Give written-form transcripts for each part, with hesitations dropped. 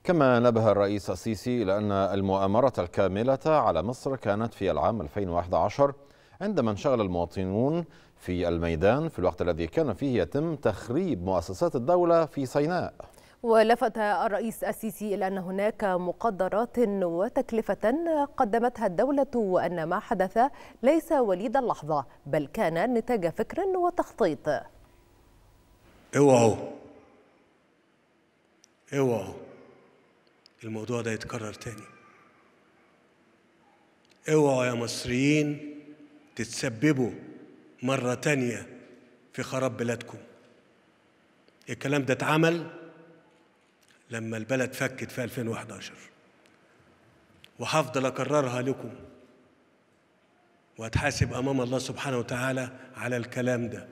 كما نبه الرئيس السيسي إلى أن المؤامرة الكاملة على مصر كانت في العام 2011 عندما انشغل المواطنون في الميدان في الوقت الذي كان فيه يتم تخريب مؤسسات الدولة في سيناء. ولفت الرئيس السيسي إلى أن هناك مقدرات وتكلفة قدمتها الدولة، وأن ما حدث ليس وليد اللحظة بل كان نتاج فكر وتخطيط. اوعوا الموضوع ده يتكرر تاني. اوعوا يا مصريين تتسببوا مرة تانية في خراب بلادكم. الكلام ده اتعمل لما البلد فكت في 2011، وهفضل أكررها لكم، وهتحاسب أمام الله سبحانه وتعالى على الكلام ده.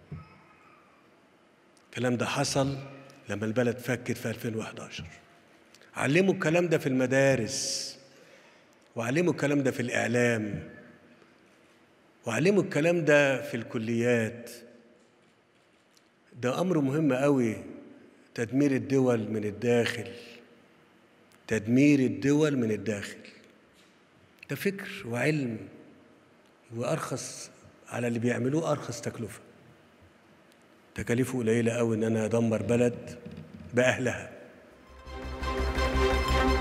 الكلام ده حصل لما البلد فكت في 2011. علموا الكلام ده في المدارس، وعلموا الكلام ده في الإعلام، وعلموا الكلام ده في الكليات. ده أمر مهم قوي، تدمير الدول من الداخل. تدمير الدول من الداخل ده فكر وعلم، وأرخص على اللي بيعملوه أرخص تكلفة. تكاليفه قليلة قوي إن أنا أدمر بلد بأهلها.